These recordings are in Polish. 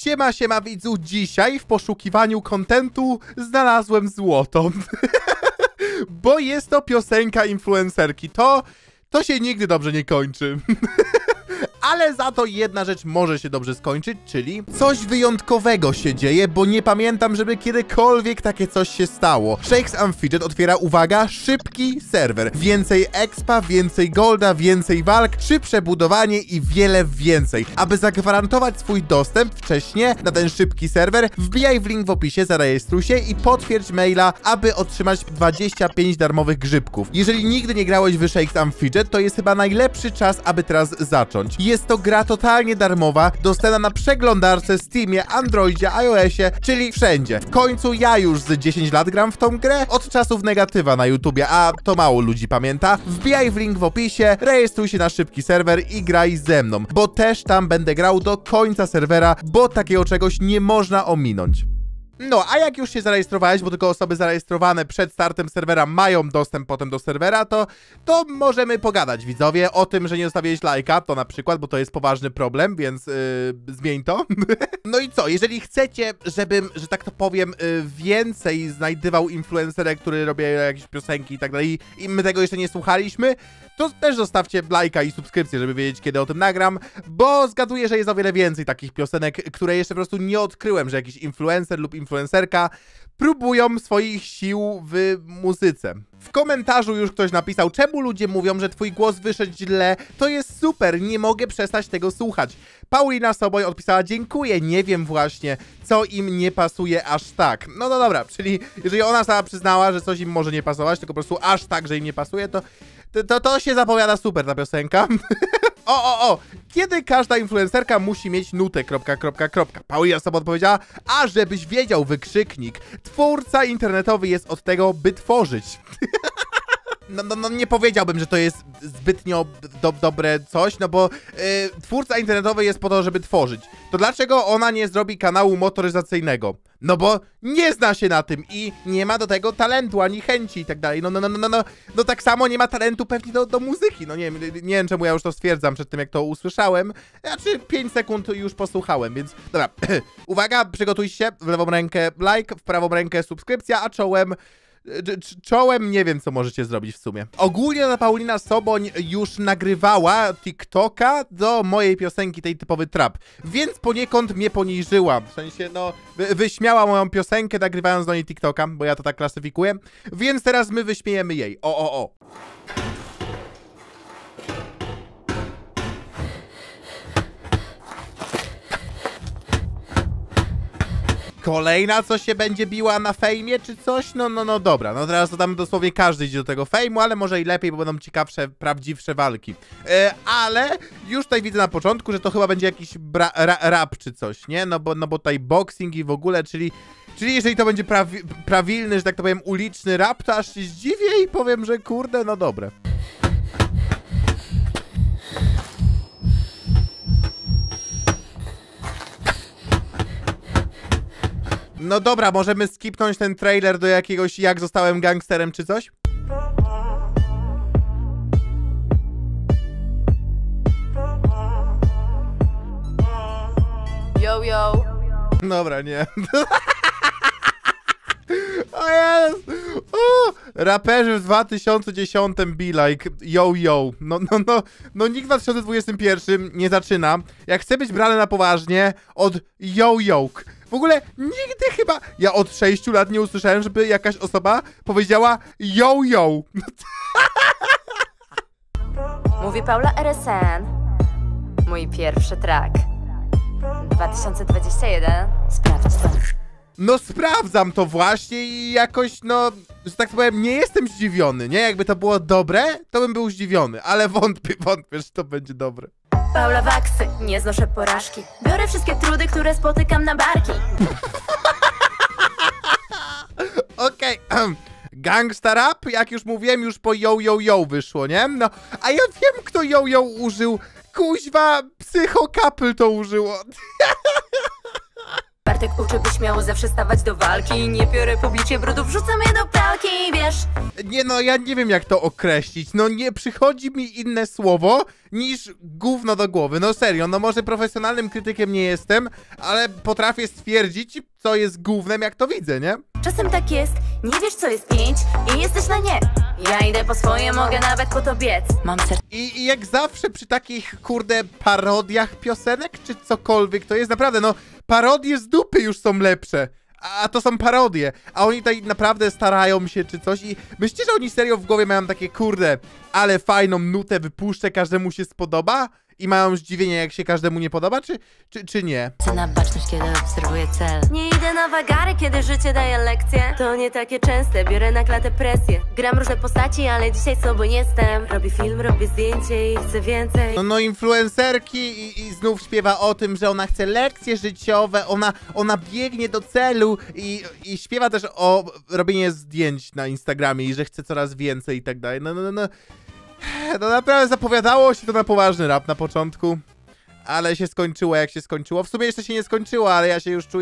Siema widzu, dzisiaj w poszukiwaniu kontentu znalazłem złoto. Bo jest to piosenka influencerki, to się nigdy dobrze nie kończy. Ale za to jedna rzecz może się dobrze skończyć, czyli coś wyjątkowego się dzieje, bo nie pamiętam, żeby kiedykolwiek takie coś się stało. Shakes and Fidget otwiera, uwaga, szybki serwer. Więcej expa, więcej golda, więcej walk, szybsze budowanie i wiele więcej. Aby zagwarantować swój dostęp wcześniej na ten szybki serwer, wbijaj w link w opisie, zarejestruj się i potwierdź maila, aby otrzymać 25 darmowych grzybków. Jeżeli nigdy nie grałeś w Shakes and Fidget, to jest chyba najlepszy czas, aby teraz zacząć. Jest to gra totalnie darmowa, dostępna na przeglądarce, Steamie, Androidzie, iOSie, czyli wszędzie. W końcu ja już z 10 lat gram w tą grę, od czasów negatywa na YouTubie, a to mało ludzi pamięta. Wbijaj w link w opisie, rejestruj się na szybki serwer i graj ze mną, bo też tam będę grał do końca serwera, bo takiego czegoś nie można ominąć. No, a jak już się zarejestrowałeś, bo tylko osoby zarejestrowane przed startem serwera mają dostęp potem do serwera, to możemy pogadać, widzowie, o tym, że nie zostawiłeś lajka, to na przykład, bo to jest poważny problem, więc zmień to. No i co, jeżeli chcecie, żebym, że tak to powiem, więcej znajdywał influencerek, który robią jakieś piosenki i tak dalej, i my tego jeszcze nie słuchaliśmy, to też zostawcie lajka i subskrypcję, żeby wiedzieć, kiedy o tym nagram, bo zgaduję, że jest o wiele więcej takich piosenek, które jeszcze po prostu nie odkryłem, że jakiś influencer lub influencerka próbują swoich sił w muzyce. W komentarzu już ktoś napisał, czemu ludzie mówią, że twój głos wyszedł źle, to jest super, nie mogę przestać tego słuchać. Paulina Soboj odpisała, dziękuję, nie wiem właśnie, co im nie pasuje aż tak. No dobra, czyli jeżeli ona sama przyznała, że coś im może nie pasować, tylko po prostu aż tak, że im nie pasuje, to się zapowiada super ta piosenka. Kiedy każda influencerka musi mieć nutę, ... Paulina sobie odpowiedziała, a żebyś wiedział, wykrzyknik. Twórca internetowy jest od tego, by tworzyć. No nie powiedziałbym, że to jest zbytnio dobre coś, no bo twórca internetowy jest po to, żeby tworzyć. To dlaczego ona nie zrobi kanału motoryzacyjnego? No bo nie zna się na tym i nie ma do tego talentu, ani chęci i tak dalej. No tak samo nie ma talentu pewnie do muzyki. No nie wiem czemu ja już to stwierdzam przed tym, jak to usłyszałem. Znaczy 5 sekund już posłuchałem, więc dobra. Uwaga, przygotujcie się. W lewą rękę like, w prawą rękę subskrypcja, a czołem nie wiem, co możecie zrobić w sumie. Ogólnie ta Paulina Soboń już nagrywała TikToka do mojej piosenki, tej typowy trap, więc poniekąd mnie poniżyła. W sensie, no, wyśmiała moją piosenkę, nagrywając do niej TikToka, bo ja to tak klasyfikuję. Więc teraz my wyśmiejemy jej. Kolejna, co się będzie biła na fejmie, czy coś? No dobra, no teraz to tam dosłownie każdy idzie do tego fejmu, ale może i lepiej, bo będą ciekawsze, prawdziwsze walki. Ale już tutaj widzę na początku, że to chyba będzie jakiś rap czy coś, nie? No bo tutaj boxing i w ogóle, czyli jeżeli to będzie prawilny, że tak to powiem, uliczny rap, to aż się zdziwię i powiem, że kurde, no dobre. No dobra, możemy skipnąć ten trailer do jakiegoś jak zostałem gangsterem czy coś? Yo. Dobra, nie. O jest! Raperzy w 2010 be like, yo. No nikt w 2021 nie zaczyna, jak chce być brany na poważnie, od yo. W ogóle nigdy chyba, ja od 6 lat nie usłyszałem, żeby jakaś osoba powiedziała yo. Mówi Paula RSN. Mój pierwszy track. 2021. Sprawdź to. No sprawdzam to właśnie i jakoś, no, że tak powiem, nie jestem zdziwiony, nie? Jakby to było dobre, to bym był zdziwiony, ale wątpię, że to będzie dobre. Paula Waksy, nie znoszę porażki. Biorę wszystkie trudy, które spotykam na barki. Okej. Gangsta rap, jak już mówiłem, już po yo wyszło, nie? No, a ja wiem, kto yo użył. Kuźwa, Psycho Couple to użyło. Matek uczy, by śmiało zawsze stawać do walki. Nie piorę publicznie brudów, wrzucam je do pralki, wiesz. Nie no, ja nie wiem jak to określić. No nie przychodzi mi inne słowo niż gówno do głowy. No serio, no może profesjonalnym krytykiem nie jestem, ale potrafię stwierdzić, co jest gównem, jak to widzę, nie? Czasem tak jest, nie wiesz co jest 5 i jesteś na nie. Ja idę po swoje, mogę nawet po to biec. Mam serce. I jak zawsze przy takich, kurde, parodiach piosenek, czy cokolwiek to jest, naprawdę, no, parodie z dupy już są lepsze. A to są parodie, a oni tutaj naprawdę starają się czy coś i myślicie, że oni serio w głowie mają takie, kurde, ale fajną nutę wypuszczę, każdemu się spodoba? I mają zdziwienie, jak się każdemu nie podoba, czy nie? Chcę na baczność, kiedy obserwuję cel. Nie idę na wagary, kiedy życie daje lekcje. To nie takie częste, biorę na klatę presję. Gram różne postaci, ale dzisiaj sobą jestem. Robię film, robię zdjęcie i chcę więcej. No influencerki i znów śpiewa o tym, że ona chce lekcje życiowe, ona biegnie do celu i śpiewa też o robieniu zdjęć na Instagramie i że chce coraz więcej i tak dalej. No naprawdę zapowiadało się to na poważny rap na początku, ale się skończyło jak się skończyło. W sumie jeszcze się nie skończyło, ale ja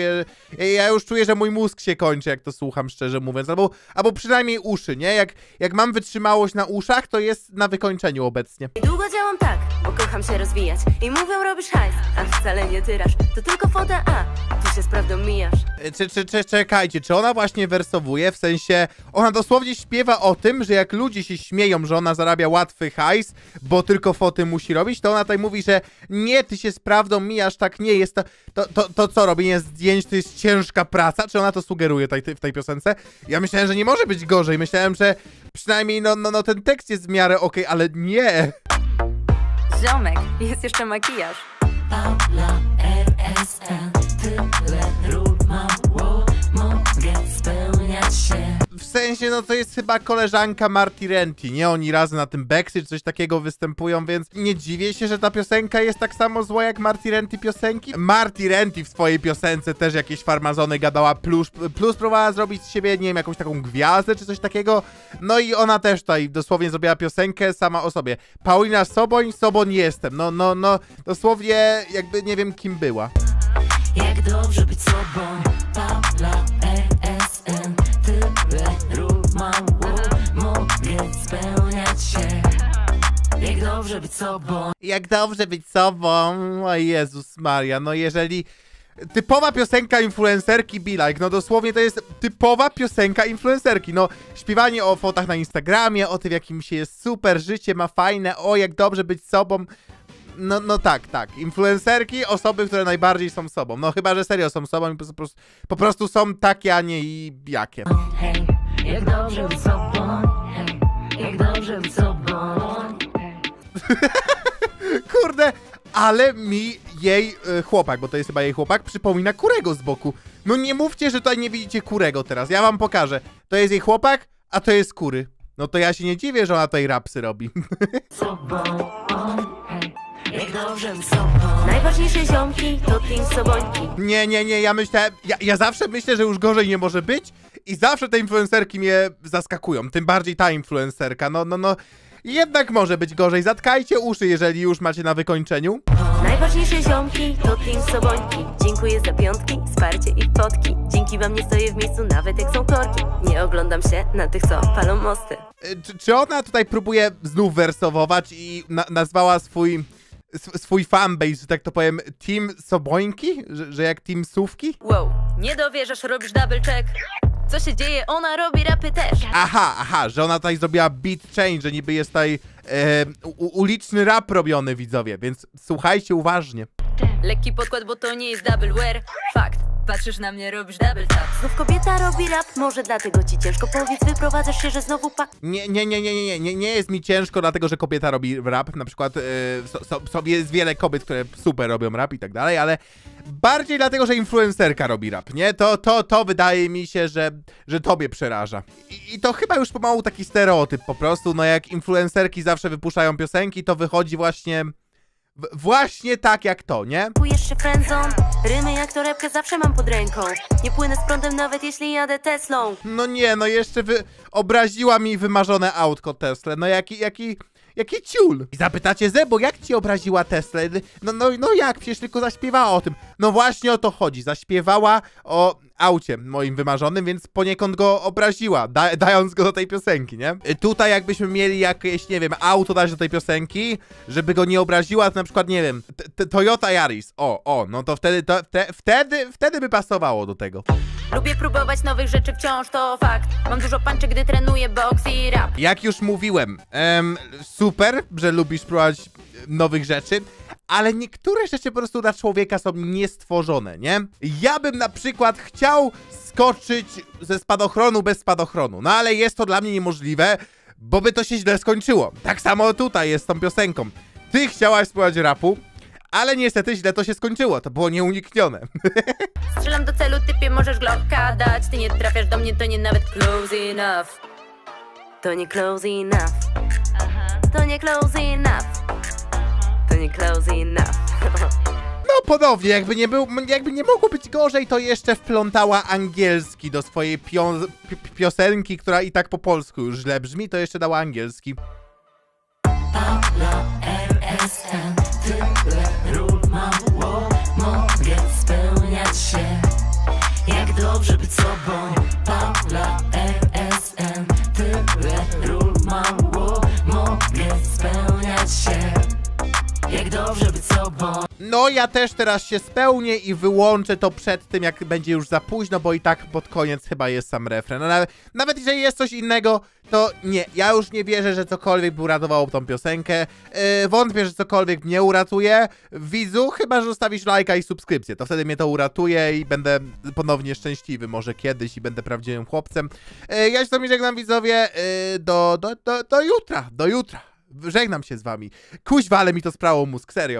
już czuję, że mój mózg się kończy, jak to słucham, szczerze mówiąc. Albo przynajmniej uszy, nie? Jak mam wytrzymałość na uszach, to jest na wykończeniu obecnie. Długo działam tak, bo kocham się rozwijać. I mówią, robisz hajs, a wcale nie tyrasz. To tylko fota, a ty się z prawdą mijasz. Czekajcie, czy ona właśnie wersowuje? W sensie, ona dosłownie śpiewa o tym, że jak ludzie się śmieją, że ona zarabia łatwy hajs, bo tylko foty musi robić, to ona tutaj mówi, że nie, ty się z prawdą mijasz, tak nie jest. To co, robienie zdjęć to jest ciężka praca? Czy ona to sugeruje w tej piosence? Ja myślałem, że nie może być gorzej. Myślałem, że przynajmniej no ten tekst jest w miarę okej, ale nie. Ziomek, jest jeszcze makijaż. Paula RSN, tyle ról mam, mogę spełniać się. W sensie, no to jest chyba koleżanka Marty Renty, nie? Oni razem na tym Backstreet coś takiego występują, więc nie dziwię się, że ta piosenka jest tak samo zła jak Marty Renty piosenki. Marty Renty w swojej piosence też jakieś farmazony gadała, plus próbowała zrobić z siebie, nie wiem, jakąś taką gwiazdę czy coś takiego. No i ona też tutaj dosłownie zrobiła piosenkę sama o sobie. Paulina Soboń jestem. No, dosłownie jakby nie wiem kim była. Jak dobrze być sobą, Paula RSN, tyle ról mało, mogę spełniać się. Jak dobrze być sobą. Jak dobrze być sobą, o Jezus Maria, no jeżeli... Typowa piosenka influencerki Be Like, no dosłownie to jest typowa piosenka influencerki, no śpiewanie o fotach na Instagramie, o tym jakim się jest super, życie ma fajne, o jak dobrze być sobą. No tak, influencerki, osoby, które najbardziej są sobą, no chyba, że serio są sobą i po prostu są takie, a nie i jakie. Hej, jak dobrze być sobą, hej, jak dobrze być sobą. Kurde, ale mi jej chłopak, bo to jest chyba jej chłopak, przypomina Kurego z boku. No nie mówcie, że tutaj nie widzicie Kurego teraz, ja wam pokażę. To jest jej chłopak, a to jest Kury. No to ja się nie dziwię, że ona tutaj rapsy robi. Sobą, hej, jak dobrze być sobą. Najważniejsze ziomki to team Sobońki. Nie, ja zawsze myślę, że już gorzej nie może być i zawsze te influencerki mnie zaskakują, tym bardziej ta influencerka, no. Jednak może być gorzej, zatkajcie uszy, jeżeli już macie na wykończeniu. Najważniejsze ziomki to team Sobońki. Dziękuję za piątki, wsparcie i fotki. Dzięki wam nie stoję w miejscu, nawet jak są korki. Nie oglądam się na tych, co palą mosty. Czy ona tutaj próbuje znów wersowować i nazwała swój fanbase, że tak to powiem, Team Sobońki? Że jak Team Sówki? Wow, nie dowierzasz, robisz double check. Co się dzieje? Ona robi rapy też. Aha, że ona tutaj zrobiła beat change, że niby jest tutaj uliczny rap robiony, widzowie, więc słuchajcie uważnie. Lekki podkład, bo to nie jest double wear. Fakt, patrzysz na mnie, robisz double tap. Znów kobieta robi rap, może dlatego ci ciężko. Powiedz, wyprowadzasz się, że znowu Nie jest mi ciężko, dlatego że kobieta robi rap, na przykład jest wiele kobiet, które super robią rap i tak dalej, ale bardziej dlatego, że influencerka robi rap, nie? To wydaje mi się, że tobie przeraża. I to chyba już pomału taki stereotyp po prostu, no jak influencerki zawsze wypuszczają piosenki, to wychodzi właśnie tak jak to, nie? Czujesz się friendzone, rymy jak torebkę zawsze mam pod ręką. Nie płynę z prądem nawet jeśli jadę Teslą. No nie, no jeszcze obraziła mi wymarzone autko Tesla, no Jaki ciul. I zapytacie, Zebo, jak ci obraziła Tesla? No jak? Przecież tylko zaśpiewała o tym. No właśnie o to chodzi. Zaśpiewała o aucie moim wymarzonym, więc poniekąd go obraziła, dając go do tej piosenki, nie? Tutaj jakbyśmy mieli jakieś, nie wiem, auto dać do tej piosenki, żeby go nie obraziła, to na przykład, nie wiem, Toyota Yaris. No to wtedy by pasowało do tego. Lubię próbować nowych rzeczy wciąż, to fakt. Mam dużo panczy, gdy trenuję boks i rap. Jak już mówiłem, super, że lubisz próbować nowych rzeczy, ale niektóre rzeczy po prostu dla człowieka są niestworzone, nie? Ja bym na przykład chciał skoczyć ze spadochronu bez spadochronu, no ale jest to dla mnie niemożliwe, bo by to się źle skończyło. Tak samo tutaj jest z tą piosenką. Ty chciałaś spróbować rapu, ale niestety źle to się skończyło, to było nieuniknione. Strzelam do celu, typie, możesz glocka dać. Ty nie trafiasz do mnie, to nie nawet close enough. To nie close enough. To nie close enough. To nie close enough. No ponownie, jakby nie mogło być gorzej, to jeszcze wplątała angielski do swojej piosenki, która i tak po polsku już źle brzmi, to jeszcze dała angielski. Paula RSN, tyle ról mało, mogę spełniać się. Jak dobrze być sobą. Paula RSN, tyle ról mało, mogę spełniać się. Jak dobrze być sobą. No ja też teraz się spełnię i wyłączę to przed tym, jak będzie już za późno, bo i tak pod koniec chyba jest sam refren. No, nawet jeżeli jest coś innego, to nie, ja już nie wierzę, że cokolwiek by uratowało tą piosenkę. Wątpię, że cokolwiek mnie uratuje. Widzu, chyba że zostawisz lajka i subskrypcję, to wtedy mnie to uratuje i będę ponownie szczęśliwy może kiedyś i będę prawdziwym chłopcem. Ja się z wami żegnam, widzowie, do jutra. Żegnam się z wami. Kuźwa, ale mi to sprało mózg, serio.